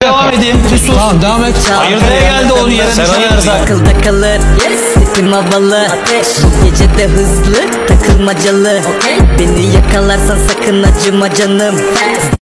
Devam edeyim. Bir sus. Tamam devam et. Hayırdır geldi onun yere düşen Akılda kalır, sesim havalı. Bu gece de hızlı, takılmacalı. Beni yakalarsan sakın acıma canım.